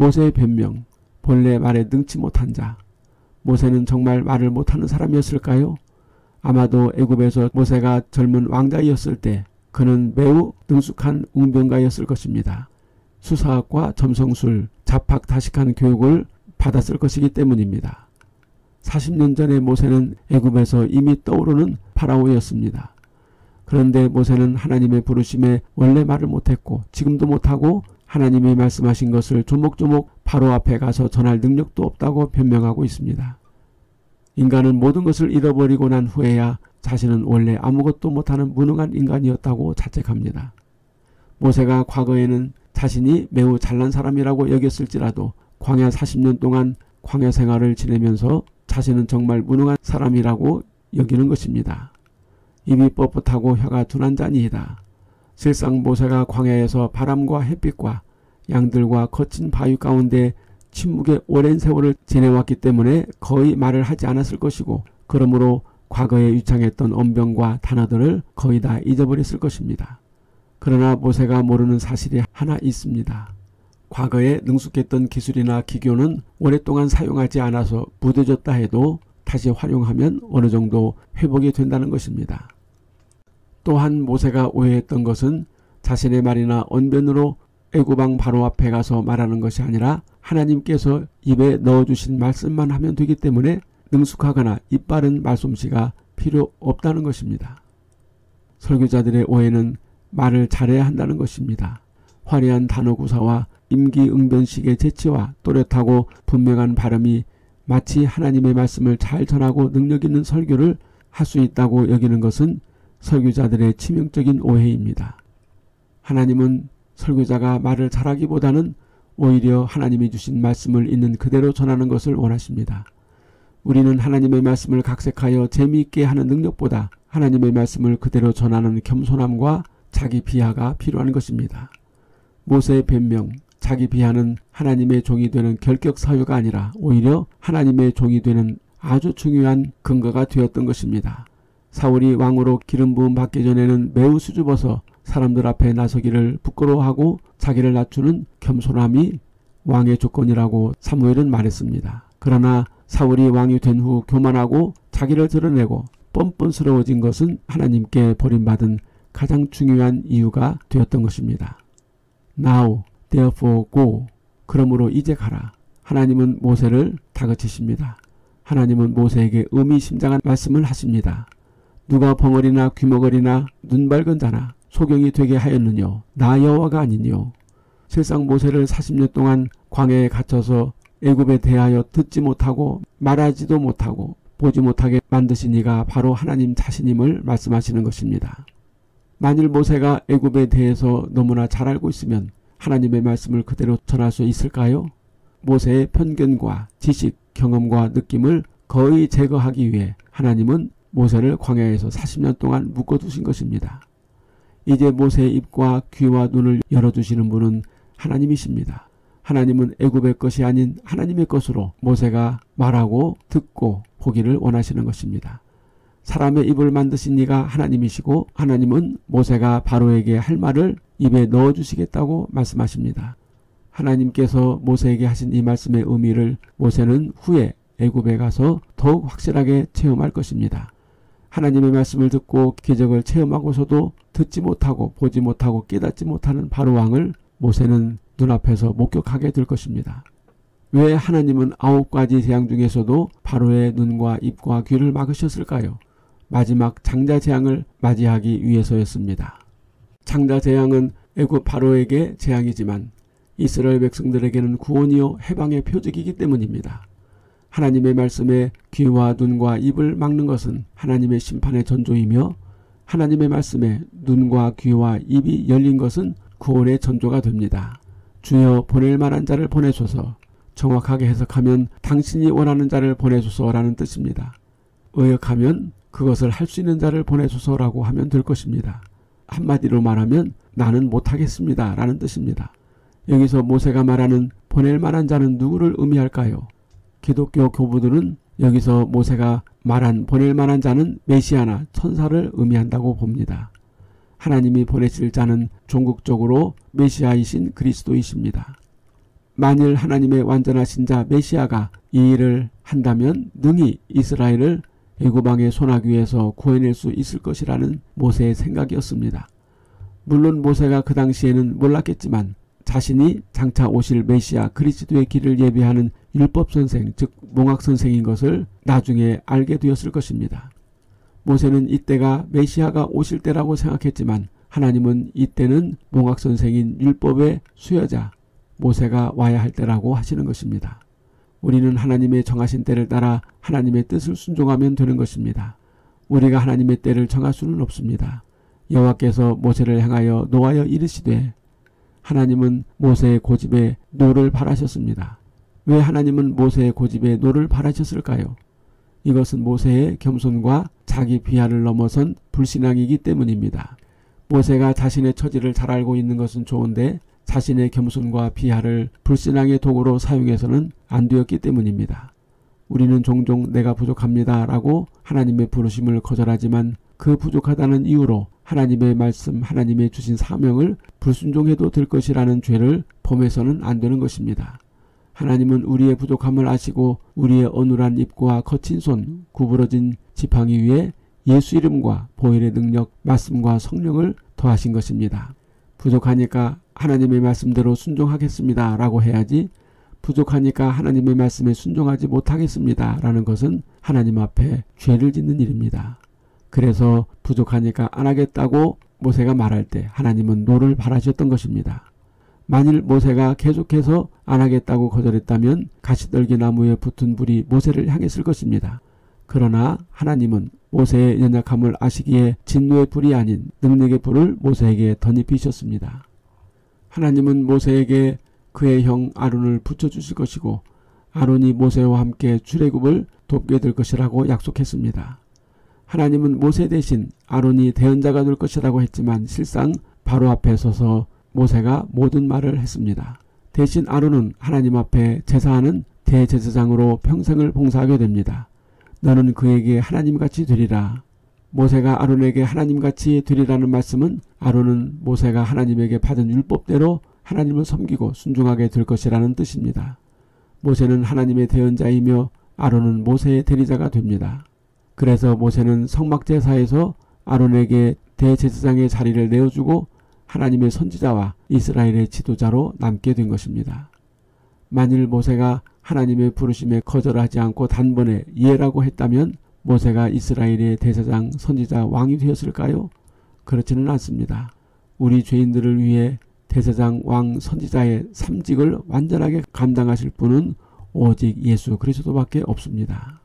모세의 변명, 본래 말에 능치 못한 자. 모세는 정말 말을 못하는 사람이었을까요? 아마도 애굽에서 모세가 젊은 왕자이었을 때 그는 매우 능숙한 웅변가였을 것입니다. 수사학과 점성술, 잡학다식한 교육을 받았을 것이기 때문입니다. 40년 전에 모세는 애굽에서 이미 떠오르는 파라오였습니다. 그런데 모세는 하나님의 부르심에 원래 말을 못했고 지금도 못하고 하나님이 말씀하신 것을 조목조목 바로 앞에 가서 전할 능력도 없다고 변명하고 있습니다. 인간은 모든 것을 잃어버리고 난 후에야 자신은 원래 아무것도 못하는 무능한 인간이었다고 자책합니다. 모세가 과거에는 자신이 매우 잘난 사람이라고 여겼을지라도 광야 40년 동안 광야 생활을 지내면서 자신은 정말 무능한 사람이라고 여기는 것입니다. 입이 뻣뻣하고 혀가 둔한 자니이다. 실상 모세가 광야에서 바람과 햇빛과 양들과 거친 바위 가운데 침묵의 오랜 세월을 지내왔기 때문에 거의 말을 하지 않았을 것이고 그러므로 과거에 유창했던 언변과 단어들을 거의 다 잊어버렸을 것입니다. 그러나 모세가 모르는 사실이 하나 있습니다. 과거에 능숙했던 기술이나 기교는 오랫동안 사용하지 않아서 무뎌졌다 해도 다시 활용하면 어느 정도 회복이 된다는 것입니다. 또한 모세가 오해했던 것은 자신의 말이나 언변으로 애굽왕 바로 앞에 가서 말하는 것이 아니라 하나님께서 입에 넣어주신 말씀만 하면 되기 때문에 능숙하거나 입바른 말솜씨가 필요 없다는 것입니다. 설교자들의 오해는 말을 잘해야 한다는 것입니다. 화려한 단어 구사와 임기응변식의 재치와 또렷하고 분명한 발음이 마치 하나님의 말씀을 잘 전하고 능력 있는 설교를 할 수 있다고 여기는 것은 설교자들의 치명적인 오해입니다. 하나님은 설교자가 말을 잘하기보다는 오히려 하나님이 주신 말씀을 있는 그대로 전하는 것을 원하십니다. 우리는 하나님의 말씀을 각색하여 재미있게 하는 능력보다 하나님의 말씀을 그대로 전하는 겸손함과 자기 비하가 필요한 것입니다. 모세의 변명, 자기 비하는 하나님의 종이 되는 결격 사유가 아니라 오히려 하나님의 종이 되는 아주 중요한 근거가 되었던 것입니다. 사울이 왕으로 기름 부음 받기 전에는 매우 수줍어서 사람들 앞에 나서기를 부끄러워하고 자기를 낮추는 겸손함이 왕의 조건이라고 사무엘은 말했습니다. 그러나 사울이 왕이 된 후 교만하고 자기를 드러내고 뻔뻔스러워진 것은 하나님께 버림받은 가장 중요한 이유가 되었던 것입니다. Now, therefore go. 그러므로 이제 가라. 하나님은 모세를 다그치십니다. 하나님은 모세에게 의미심장한 말씀을 하십니다. 누가 벙어리나 귀머거리나 눈 밝은 자나 소경이 되게 하였느뇨. 나 여호와가 아니뇨. 실상 모세를 40년 동안 광야에 갇혀서 애굽에 대하여 듣지 못하고 말하지도 못하고 보지 못하게 만드신 이가 바로 하나님 자신임을 말씀하시는 것입니다. 만일 모세가 애굽에 대해서 너무나 잘 알고 있으면 하나님의 말씀을 그대로 전할 수 있을까요? 모세의 편견과 지식, 경험과 느낌을 거의 제거하기 위해 하나님은 모세를 광야에서 40년 동안 묶어두신 것입니다. 이제 모세의 입과 귀와 눈을 열어주시는 분은 하나님이십니다. 하나님은 애굽의 것이 아닌 하나님의 것으로 모세가 말하고 듣고 보기를 원하시는 것입니다. 사람의 입을 만드신 이가 하나님이시고 하나님은 모세가 바로에게 할 말을 입에 넣어주시겠다고 말씀하십니다. 하나님께서 모세에게 하신 이 말씀의 의미를 모세는 후에 애굽에 가서 더욱 확실하게 체험할 것입니다. 하나님의 말씀을 듣고 기적을 체험하고서도 듣지 못하고 보지 못하고 깨닫지 못하는 바로왕을 모세는 눈앞에서 목격하게 될 것입니다. 왜 하나님은 9가지 재앙 중에서도 바로의 눈과 입과 귀를 막으셨을까요? 마지막 장자 재앙을 맞이하기 위해서였습니다. 장자 재앙은 애굽 바로에게 재앙이지만 이스라엘 백성들에게는 구원이요 해방의 표적이기 때문입니다. 하나님의 말씀에 귀와 눈과 입을 막는 것은 하나님의 심판의 전조이며 하나님의 말씀에 눈과 귀와 입이 열린 것은 구원의 전조가 됩니다. 주여 보낼 만한 자를 보내소서. 정확하게 해석하면 당신이 원하는 자를 보내소서라는 뜻입니다. 의역하면 그것을 할 수 있는 자를 보내소서라고 하면 될 것입니다. 한마디로 말하면 나는 못하겠습니다 라는 뜻입니다. 여기서 모세가 말하는 보낼 만한 자는 누구를 의미할까요? 기독교 교부들은 여기서 모세가 말한 보낼 만한 자는 메시아나 천사를 의미한다고 봅니다. 하나님이 보내실 자는 종국적으로 메시아이신 그리스도이십니다. 만일 하나님의 완전하신 자 메시아가 이 일을 한다면 능히 이스라엘을 애굽 왕의 손아귀에서 구해낼 수 있을 것이라는 모세의 생각이었습니다. 물론 모세가 그 당시에는 몰랐겠지만 자신이 장차 오실 메시아 그리스도의 길을 예비하는 율법선생, 즉 몽학선생인 것을 나중에 알게 되었을 것입니다. 모세는 이때가 메시아가 오실 때라고 생각했지만 하나님은 이때는 몽학선생인 율법의 수여자 모세가 와야 할 때라고 하시는 것입니다. 우리는 하나님의 정하신 때를 따라 하나님의 뜻을 순종하면 되는 것입니다. 우리가 하나님의 때를 정할 수는 없습니다. 여호와께서 모세를 향하여 노하여 이르시되, 하나님은 모세의 고집에 노를 바라셨습니다. 왜 하나님은 모세의 고집에 노를 바라셨을까요? 이것은 모세의 겸손과 자기 비하를 넘어선 불신앙이기 때문입니다. 모세가 자신의 처지를 잘 알고 있는 것은 좋은데 자신의 겸손과 비하를 불신앙의 도구로 사용해서는 안 되었기 때문입니다. 우리는 종종 내가 부족합니다 라고 하나님의 부르심을 거절하지만 그 부족하다는 이유로 하나님의 말씀, 하나님의 주신 사명을 불순종해도 될 것이라는 죄를 범해서는 안 되는 것입니다. 하나님은 우리의 부족함을 아시고 우리의 어눌한 입과 거친 손, 구부러진 지팡이 위에 예수 이름과 보혈의 능력, 말씀과 성령을 더하신 것입니다. 부족하니까 하나님의 말씀대로 순종하겠습니다 라고 해야지 부족하니까 하나님의 말씀에 순종하지 못하겠습니다 라는 것은 하나님 앞에 죄를 짓는 일입니다. 그래서 부족하니까 안 하겠다고 모세가 말할 때 하나님은 노를 바라셨던 것입니다. 만일 모세가 계속해서 안 하겠다고 거절했다면 가시떨기 나무에 붙은 불이 모세를 향했을 것입니다. 그러나 하나님은 모세의 연약함을 아시기에 진노의 불이 아닌 능력의 불을 모세에게 덧입히셨습니다. 하나님은 모세에게 그의 형 아론을 붙여주실 것이고 아론이 모세와 함께 출애굽을 돕게 될 것이라고 약속했습니다. 하나님은 모세 대신 아론이 대언자가 될 것이라고 했지만 실상 바로 앞에 서서 모세가 모든 말을 했습니다. 대신 아론은 하나님 앞에 제사하는 대제사장으로 평생을 봉사하게 됩니다. 너는 그에게 하나님같이 되리라. 모세가 아론에게 하나님같이 되리라는 말씀은 아론은 모세가 하나님에게 받은 율법대로 하나님을 섬기고 순종하게 될 것이라는 뜻입니다. 모세는 하나님의 대언자이며 아론은 모세의 대리자가 됩니다. 그래서 모세는 성막제사에서 아론에게 대제사장의 자리를 내어주고 하나님의 선지자와 이스라엘의 지도자로 남게 된 것입니다. 만일 모세가 하나님의 부르심에 거절하지 않고 단번에 예라고 했다면 모세가 이스라엘의 대제사장, 선지자, 왕이 되었을까요? 그렇지는 않습니다. 우리 죄인들을 위해 대제사장, 왕, 선지자의 삼직을 완전하게 감당하실 분은 오직 예수 그리스도밖에 없습니다.